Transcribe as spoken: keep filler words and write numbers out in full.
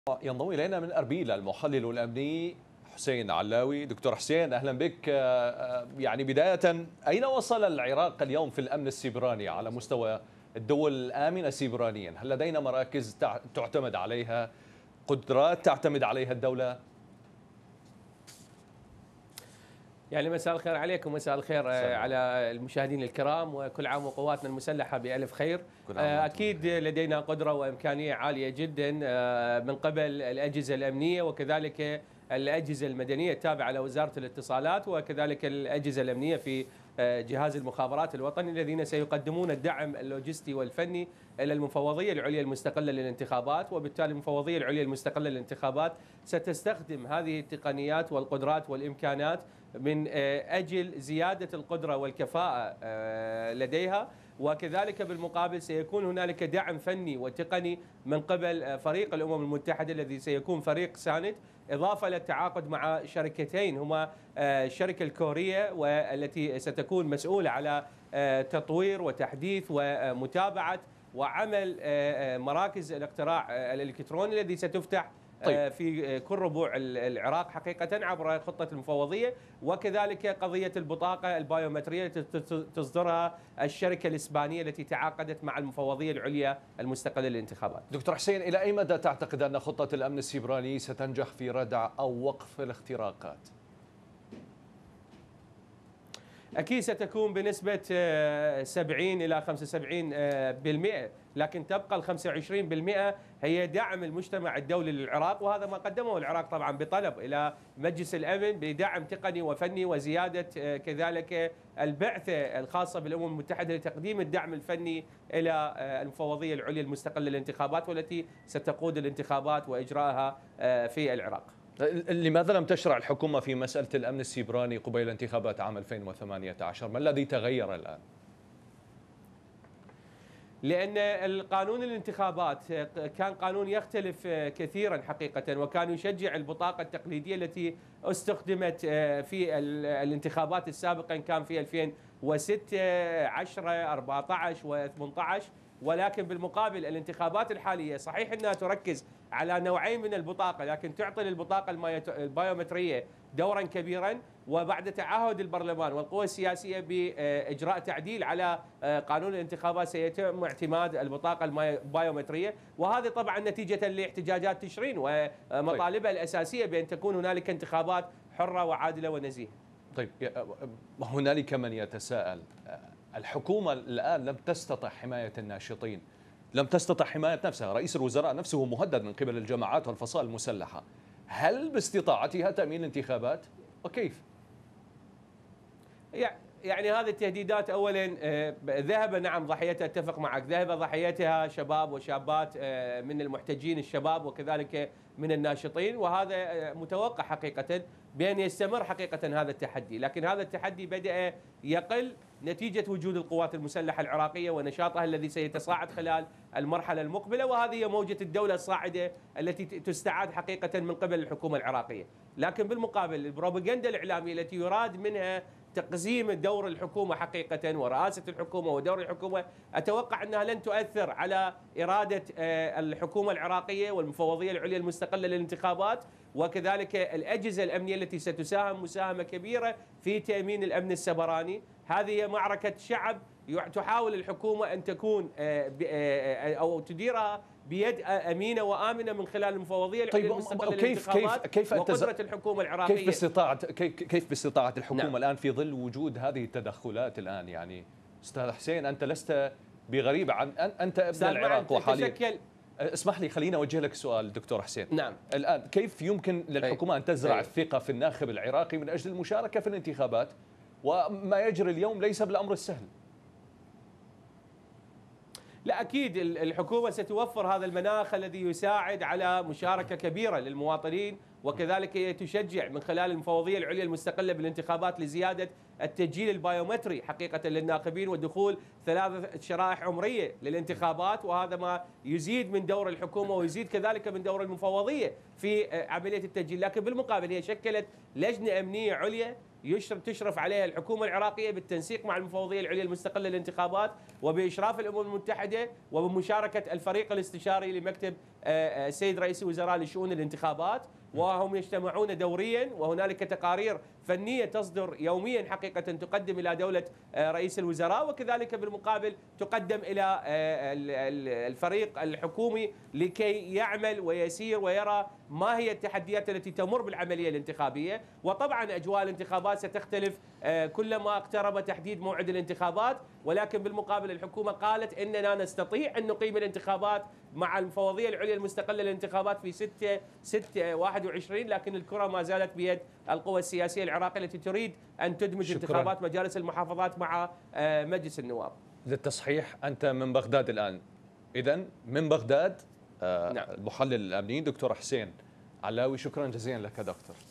ينضم إلينا من أربيل المحلل الأمني حسين علاوي. دكتور حسين، أهلا بك. يعني بداية، أين وصل العراق اليوم في الأمن السيبراني على مستوى الدول الآمنة سيبرانيا؟ هل لدينا مراكز تعتمد عليها، قدرات تعتمد عليها الدولة؟ يعني مساء الخير عليكم، مساء الخير سلام. على المشاهدين الكرام، وكل عام وقواتنا المسلحة بألف خير. أكيد لدينا قدرة وإمكانية عالية جدا من قبل الأجهزة الأمنية وكذلك الأجهزة المدنية التابعة لوزارة الاتصالات وكذلك الأجهزة الأمنية في جهاز المخابرات الوطني الذين سيقدمون الدعم اللوجستي والفني إلى المفوضية العليا المستقلة للانتخابات. وبالتالي المفوضية العليا المستقلة للانتخابات ستستخدم هذه التقنيات والقدرات والإمكانات من أجل زيادة القدرة والكفاءة لديها، وكذلك بالمقابل سيكون هنالك دعم فني وتقني من قبل فريق الأمم المتحدة الذي سيكون فريق ساند، إضافة للتعاقد مع شركتين هما الشركة الكورية والتي ستكون مسؤولة على تطوير وتحديث ومتابعة وعمل مراكز الاقتراع الإلكتروني الذي ستفتح طيب. في كل ربوع العراق حقيقة عبر خطة المفوضية، وكذلك قضية البطاقة البايومترية التي تصدرها الشركة الإسبانية التي تعاقدت مع المفوضية العليا المستقلة للانتخابات. دكتور حسين، إلى أي مدى تعتقد أن خطة الأمن السيبراني ستنجح في ردع أو وقف الاختراقات؟ أكيد ستكون بنسبة سبعين إلى خمسة وسبعين بالمئة، لكن تبقى ال خمسة وعشرين بالمئة هي دعم المجتمع الدولي للعراق، وهذا ما قدمه العراق طبعا بطلب إلى مجلس الأمن بدعم تقني وفني وزيادة كذلك البعثة الخاصة بالأمم المتحدة لتقديم الدعم الفني إلى المفوضية العليا المستقلة للانتخابات والتي ستقود الانتخابات وإجراءها في العراق. لماذا لم تشرع الحكومة في مسألة الأمن السيبراني قبيل انتخابات عام ألفين وثمانية عشر؟ ما الذي تغير الآن؟ لأن القانون الانتخابات كان قانون يختلف كثيرا حقيقة، وكان يشجع البطاقة التقليدية التي استخدمت في الانتخابات السابقة، كان في ألفين وستة عشرة أربعة عشر وثمانية عشر، ولكن بالمقابل الانتخابات الحالية صحيح أنها تركز على نوعين من البطاقة، لكن تعطي للبطاقة البايومترية دورا كبيرا، وبعد تعهد البرلمان والقوى السياسية بإجراء تعديل على قانون الانتخابات سيتم اعتماد البطاقة البايومترية، وهذه طبعا نتيجة لاحتجاجات تشرين ومطالبها الأساسية بأن تكون هنالك انتخابات حرة وعادلة ونزيهة. طيب، هنالك من يتساءل، الحكومة الآن لم تستطع حماية الناشطين، لم تستطع حماية نفسها، رئيس الوزراء نفسه مهدد من قبل الجماعات والفصائل المسلحة، هل باستطاعتها تأمين انتخابات وكيف؟ يعني هذه التهديدات أولا ذهب نعم ضحيتها، اتفق معك، ذهب ضحيتها شباب وشابات من المحتجين الشباب وكذلك من الناشطين، وهذا متوقع حقيقة بأن يستمر حقيقة هذا التحدي، لكن هذا التحدي بدأ يقل نتيجة وجود القوات المسلحة العراقية ونشاطها الذي سيتصاعد خلال المرحلة المقبلة، وهذه هي موجة الدولة الصاعدة التي تستعاد حقيقة من قبل الحكومة العراقية. لكن بالمقابل البروباغندا الإعلامية التي يراد منها تقزيم دور الحكومة حقيقة ورئاسة الحكومة ودور الحكومة، أتوقع أنها لن تؤثر على إرادة الحكومة العراقية والمفوضية العليا المستقلة للانتخابات وكذلك الأجهزة الأمنية التي ستساهم مساهمة كبيرة في تأمين الأمن السبراني. هذه معركة شعب تحاول الحكومة أن تكون أو تديرها بيد أمينة وآمنة من خلال المفوضية العليا طيب المستقلة كيف للانتخابات كيف وقدرة الحكومة العراقية. كيف باستطاعة كيف باستطاعة الحكومة نعم. الآن في ظل وجود هذه التدخلات الآن؟ يعني أستاذ حسين، أنت لست بغريب عن أنت ابن العراق وحاليا. اسمح لي خليني أوجه لك سؤال دكتور حسين. نعم. الآن كيف يمكن للحكومة أن تزرع الثقة في الناخب العراقي من أجل المشاركة في الانتخابات، وما يجري اليوم ليس بالأمر السهل؟ لا أكيد الحكومة ستوفر هذا المناخ الذي يساعد على مشاركة كبيرة للمواطنين، وكذلك تشجع من خلال المفوضية العليا المستقلة بالانتخابات لزيادة التسجيل البايومتري حقيقة للناخبين ودخول ثلاثة شرائح عمرية للانتخابات، وهذا ما يزيد من دور الحكومة ويزيد كذلك من دور المفوضية في عملية التسجيل. لكن بالمقابل هي شكلت لجنة أمنية عليا تشرف عليها الحكومة العراقية بالتنسيق مع المفوضية العليا المستقلة للانتخابات وبإشراف الأمم المتحدة وبمشاركة الفريق الاستشاري لمكتب السيد رئيس الوزراء لشؤون الانتخابات، وهم يجتمعون دوريا، وهنالك تقارير فنية تصدر يوميا حقيقة تقدم إلى دولة رئيس الوزراء، وكذلك بالمقابل تقدم إلى الفريق الحكومي لكي يعمل ويسير ويرى ما هي التحديات التي تمر بالعملية الانتخابية. وطبعا أجواء الانتخابات ستختلف كلما اقترب تحديد موعد الانتخابات، ولكن بالمقابل الحكومة قالت إننا نستطيع أن نقيم الانتخابات مع المفوضية العليا المستقلة للانتخابات في ستة ستة واحد وعشرين، لكن الكرة ما زالت بيد القوى السياسية العراقية التي تريد أن تدمج شكراً. انتخابات مجالس المحافظات مع مجلس النواب. للتصحيح أنت من بغداد الآن، إذن من بغداد. نعم. المحلل الأمني دكتور حسين علاوي، شكرا جزيلا لك دكتور.